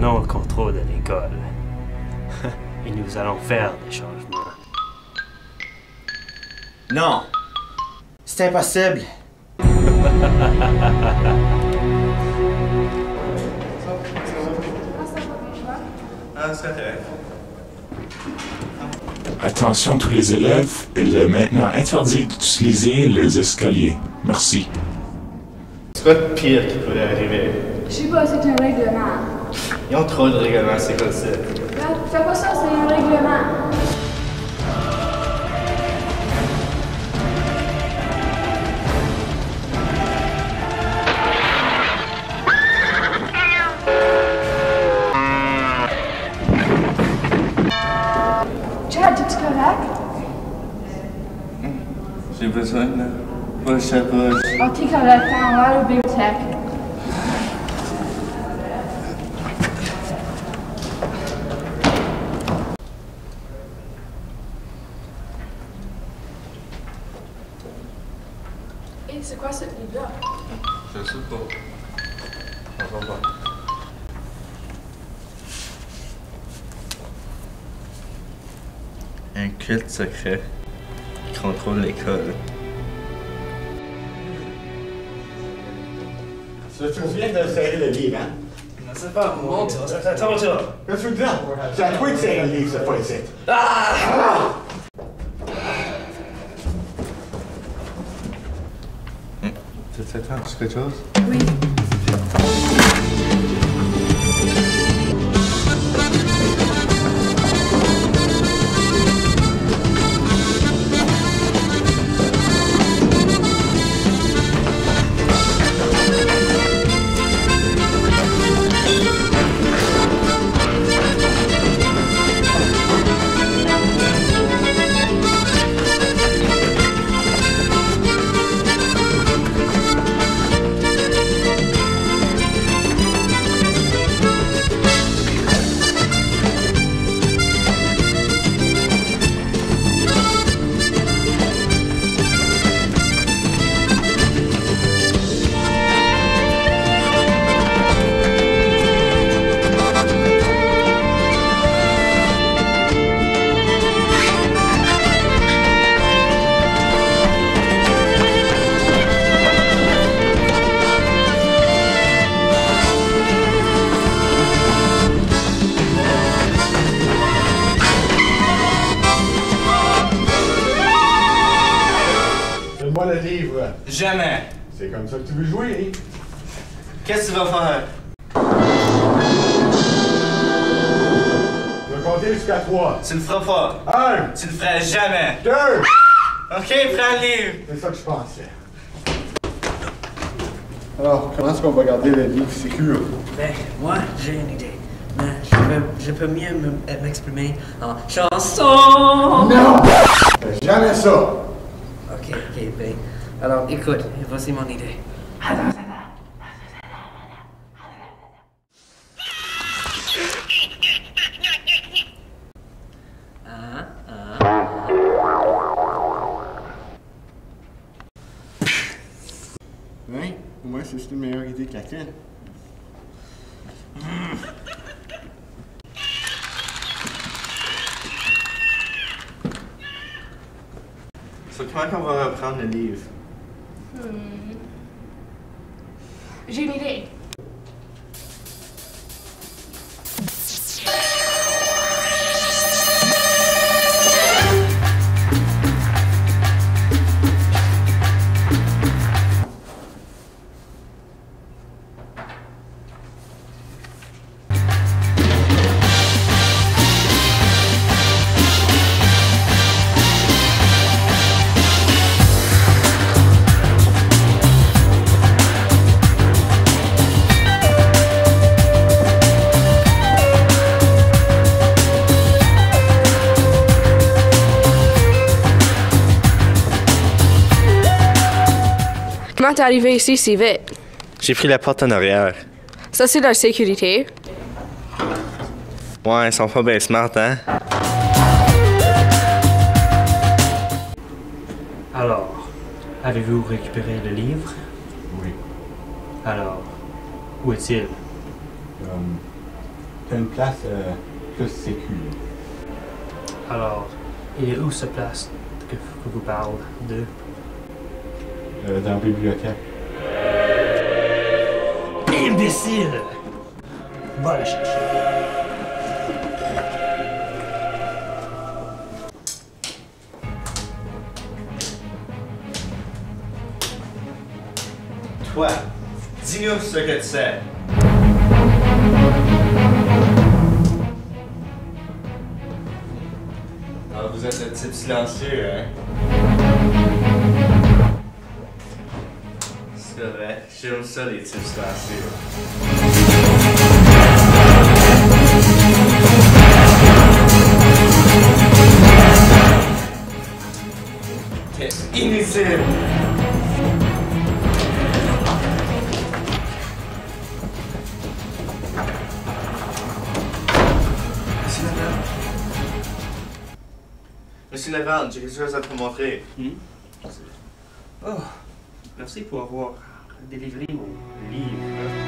prenons le contrôle de l'école. Et nous allons faire des changements. Non! C'est impossible! Attention tous les élèves, il est maintenant interdit d'utiliser les escaliers. Merci. C'est quoi de pire qui pourrait arriver? Je sais pas, c'est un règlement. Ils ont trop de règlements, c'est comme ça. Fais pas ça, c'est un règlement. Chad, es-tu correct? J'ai besoin de poche à poche. Oh, t'es correct, on va à la bibliothèque. Hey, c'est quoi ce livre-là? Je sais pas. On va voir. Un culte secret qui contrôle l'école. Tu te souviens de serrer le livre, hein? Je sais pas, monte, attends, tu vois. Qu'est-ce que tu veux dire? C'est à toi de serrer le livre, cette fois-ci. Tu t'attends, tu quelque chose? Oui. Donne-moi le livre. Jamais! C'est comme ça que tu veux jouer, hein? Qu'est-ce que tu vas faire? Je vais compter jusqu'à 3. Tu le feras pas! 1, Tu le feras jamais! 2. Ok, prends le livre! C'est ça que je pensais. Alors, comment est-ce qu'on va garder le livre sécure? Ben, moi, j'ai une idée. Mais je peux mieux m'exprimer en chanson. Non! Fais jamais ça! Ok, ben. Alors, écoute, voici mon idée. Oui, pour moi, c'est une meilleure idée que la tienne. So, comment qu'on va reprendre le livre? J'ai une idée. Comment t'es arrivé ici si vite? J'ai pris la porte en arrière. Ça, c'est la sécurité. Ouais, ils sont pas bien smart, hein? Alors, avez-vous récupéré le livre? Oui. Alors, où est-il? c'était une place plus sécure. Alors, il est où cette place que vous parlez de? Dans la bibliothèque. Imbécile! Va la chercher. Toi, dis-nous ce que tu sais. Alors, vous êtes le type silencieux, hein? C'est vrai, j'aime ça, les types silencieux. T'es inutile! Monsieur Laval, j'ai quelque chose à te montrer. Oh, merci pour avoir délivré mon livre.